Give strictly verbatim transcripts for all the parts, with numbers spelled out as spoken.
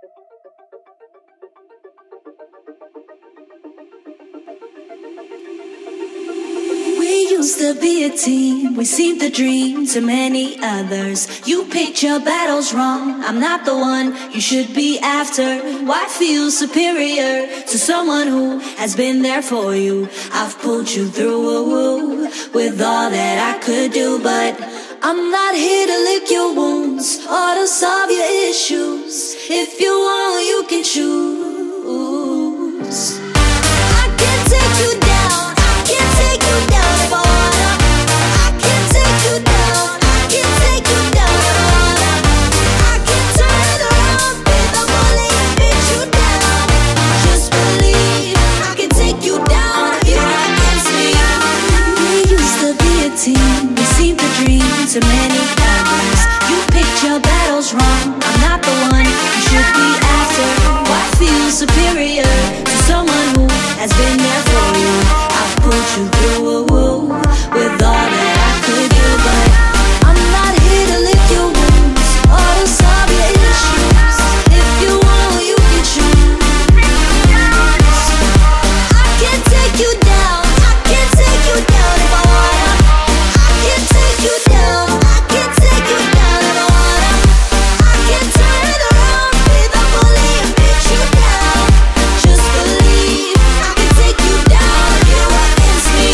We used to be a team, we seemed to dream to many others. You picked your battles wrong, I'm not the one you should be after. Why feel superior to someone who has been there for you? I've pulled you through with all that I could do, but I'm not here to lick your wounds or to solve your issues. If you want, you can choose. I can take you down, I can take you down if I wanna. I can take you down, I can take you down if I wanna. I can turn around with a bullet and beat you down. Just believe I can take you down if you're against me. We used to be a team, we seemed to dream to many others. You picked your battles wrong, I'm not the one you should be after. Why feel superior to someone who has been there for you? I've pulled you through with all that I could do, but I'm not here to lick your wounds or to solve your issues. If you want, you can choose. I can take you down, I can take you down if I wanna. I can take you down, I can take you down if I wanna. I can turn around with a bullet and beat you down. Just believe I can take you down if you're against me.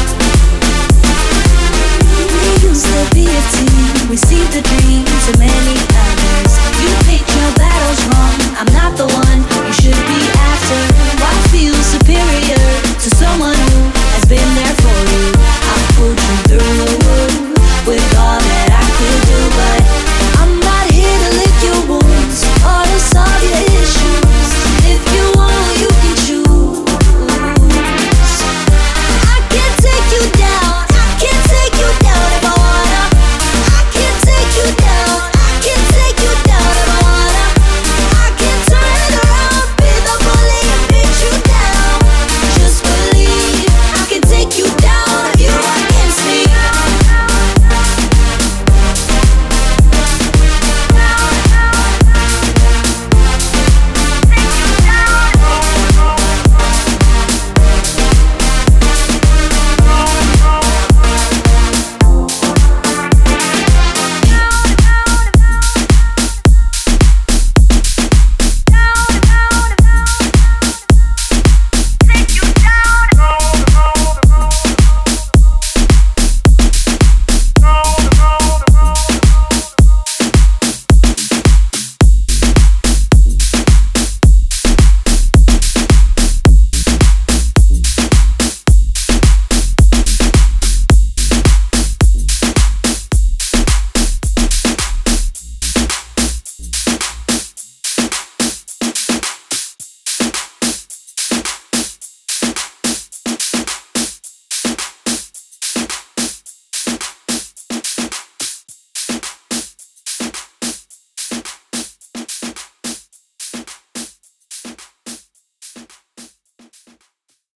We seem to dream to many